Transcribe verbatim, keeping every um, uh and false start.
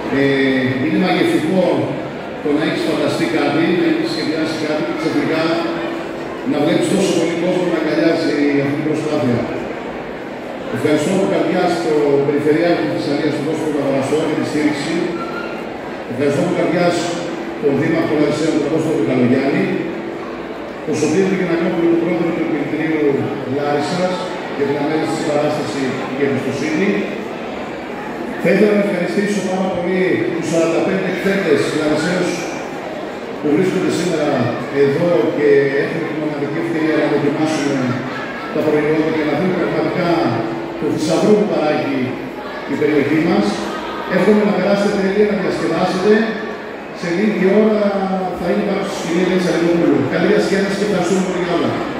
Ε, είναι μαγευτικό το να έχεις φανταστεί κάτι, να έχεις σχεδιάσει κάτι και ξαφνικά να βλέπεις τόσο πολύ κόσμο να αγκαλιάζει αυτή την προσπάθεια. Ευχαριστώ από καρδιά στο Περιφερειάρχη της Θεσσαλίας, τον Κώστο Καβαρασό, για τη στήριξη. Ευχαριστώ από καρδιά τον Δήμαρχο Λαρισαίων, τον Κώστο Καλογιάννη, τον Σωτήρη Γυνακόπουλο, τον Πρόεδρο του Επιμελητηρίου Λάρισσας, για την ανέλυση της παράσταση και εμπιστοσύνη. Θα ήθελα να ευχαριστήσω πάρα πολύ τους σαράντα πέντε εκθέτες Λαρισαίους που βρίσκονται σήμερα εδώ και έχουν την μοναδική ευκαιρία να δοκιμάσουν τα προϊόντα και να δουν πραγματικά το θησαυρό που παράγει η περιοχή μας. Εύχομαι να περάσετε τέλεια, να διασκεδάσετε. Σε λίγη ώρα θα είναι πάνω στη σκηνή της Αλεγοπούλου. Καλή διασκέδαση και ευχαριστούμε πολύ για όλα.